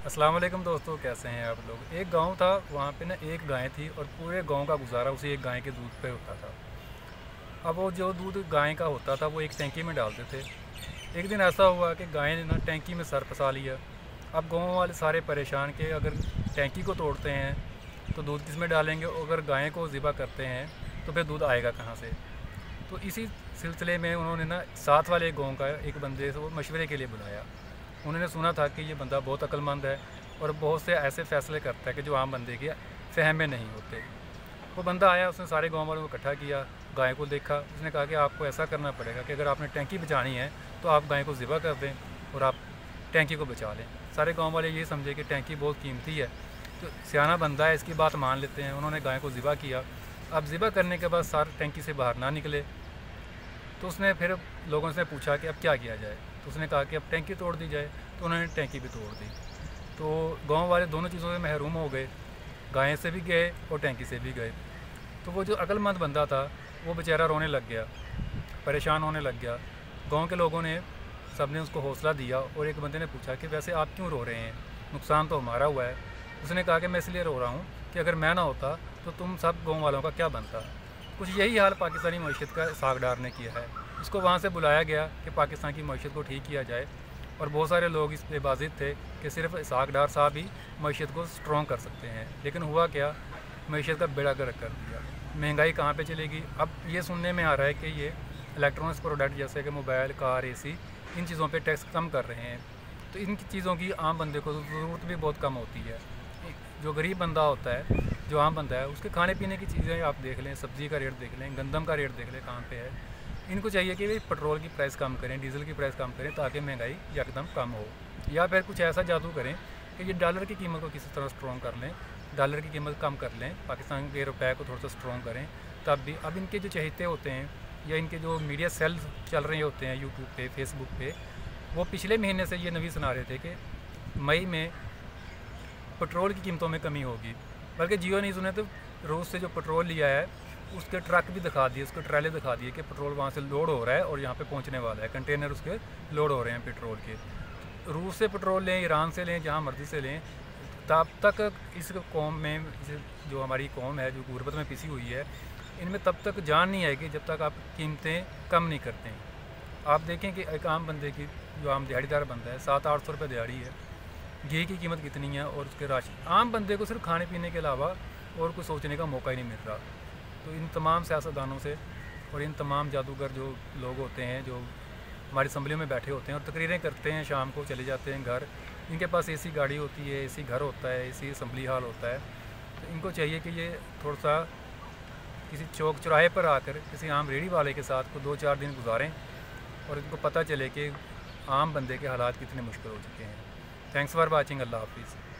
अस्सलाम वालेकुम दोस्तों, कैसे हैं आप लोग। एक गांव था, वहाँ पे ना एक गाय थी और पूरे गांव का गुजारा उसी एक गाय के दूध पे होता था। अब वो जो दूध गाय का होता था वो एक टैंकी में डालते थे। एक दिन ऐसा हुआ कि गाय ने ना टैंकी में सर फंसा लिया। अब गांव वाले सारे परेशान के अगर टैंकी को तोड़ते हैं तो दूध किस में डालेंगे, और अगर गाय को ज़िबा करते हैं तो फिर दूध आएगा कहाँ से। तो इसी सिलसिले में उन्होंने ना साथ वाले गाँव का एक बंदे से वो मशवरे के लिए बुलाया। उन्होंने सुना था कि ये बंदा बहुत अक्लमंद है और बहुत से ऐसे फ़ैसले करता है कि जो आम बंदे के फ़हम में नहीं होते। वो बंदा आया, उसने सारे गांव वालों को इकट्ठा किया, गाय को देखा। उसने कहा कि आपको ऐसा करना पड़ेगा कि अगर आपने टैंकी बचानी है तो आप गाय को ज़िबा कर दें और आप टैंकी को बचा लें। सारे गाँव वाले ये समझे कि टैंकी बहुत कीमती है, तो सियाना बंदा है, इसकी बात मान लेते हैं। उन्होंने गाय को ज़िबा किया। अब ज़िबा करने के बाद सारे टैंकी से बाहर ना निकले, तो उसने फिर लोगों से पूछा कि अब क्या किया जाए। तो उसने कहा कि अब टैंकी तोड़ दी जाए। तो उन्होंने टैंकी भी तोड़ दी। तो गांव वाले दोनों चीज़ों से महरूम हो गए, गाय से भी गए और टैंकी से भी गए। तो वो जो अक्लमंद बंदा था वो बेचारा रोने लग गया, परेशान होने लग गया। गांव के लोगों ने सब ने उसको हौसला दिया और एक बंदे ने पूछा कि वैसे आप क्यों रो रहे हैं, नुकसान तो हमारा हुआ है। उसने कहा कि मैं इसलिए रो रहा हूँ कि अगर मैं ना होता तो तुम सब गाँव वालों का क्या बनता। कुछ यही हाल पाकिस्तानी मईशत का इसहाक डार ने किया है। इसको वहाँ से बुलाया गया कि पाकिस्तान की मईशत को ठीक किया जाए, और बहुत सारे लोग इस पे बाजिद थे कि सिर्फ इसहाक डार साहब ही मईशत को स्ट्रॉन्ग कर सकते हैं। लेकिन हुआ क्या, मईशत का बेड़ा गर्क कर दिया। महंगाई कहाँ पे चलेगी। अब ये सुनने में आ रहा है कि ये इलेक्ट्रॉनिक्स प्रोडक्ट जैसे कि मोबाइल, कार, एसी, इन चीज़ों पे टैक्स कम कर रहे हैं। तो इन चीज़ों की आम बंदे को ज़रूरत भी बहुत कम होती है। जो गरीब बंदा होता है, जो आम बंदा है, उसके खाने पीने की चीज़ें आप देख लें, सब्ज़ी का रेट देख लें, गंदम का रेट देख लें कहाँ पे है। इनको चाहिए कि भाई पेट्रोल की प्राइस कम करें, डीजल की प्राइस कम करें, ताकि महंगाई एकदम कम हो। या फिर कुछ ऐसा जादू करें कि ये डॉलर की कीमत को किसी तरह स्ट्रॉन्ग कर लें, डॉलर की कीमत कम कर लें, पाकिस्तान के रुपये को थोड़ा सा स्ट्रॉन्ग करें। तब भी अब इनके जो चहेते होते हैं या इनके जो मीडिया सेल्स चल रहे होते हैं यूट्यूब पे, फेसबुक पे, वो पिछले महीने से ये नवी सुना रहे थे कि मई में पेट्रोल की कीमतों में कमी होगी। बल्कि जियो नहीं सुने तो रूस से जो पेट्रोल लिया है उसके ट्रक भी दिखा दिए, उसके ट्रैले दिखा दिए कि पेट्रोल वहाँ से लोड हो रहा है और यहाँ पे पहुँचने वाला है, कंटेनर उसके लोड हो रहे हैं पेट्रोल के। रूस से पेट्रोल लें, ईरान से लें, जहाँ मर्ज़ी से लें, तब तक इस कौम में, जो हमारी कौम है जो गुर्बत में पिसी हुई है, इनमें तब तक जान नहीं आएगी जब तक आप कीमतें कम नहीं करते हैं। आप देखें कि एक आम बंदे की, जो आम दिहाड़ीदार बंदा है, 700-800 रुपये दिहाड़ी है, घी की कीमत कितनी है, और उसके राशन, आम बंदे को सिर्फ खाने पीने के अलावा और कुछ सोचने का मौका ही नहीं मिल रहा। तो इन तमाम सियासतदानों से और इन तमाम जादूगर जो लोग होते हैं, जो हमारी असम्बलियों में बैठे होते हैं और तकरीरें करते हैं, शाम को चले जाते हैं घर, इनके पास एसी गाड़ी होती है, एसी घर होता है, एसी असम्बली हाल होता है। तो इनको चाहिए कि ये थोड़ा सा किसी चौक चौराहे पर आकर किसी आम रेहड़ी वाले के साथ को 2-4 दिन गुजारें और इनको पता चले कि आम बंदे के हालात कितने मुश्किल हो चुके हैं। Thanks for watching. अल्लाह हाफिज़।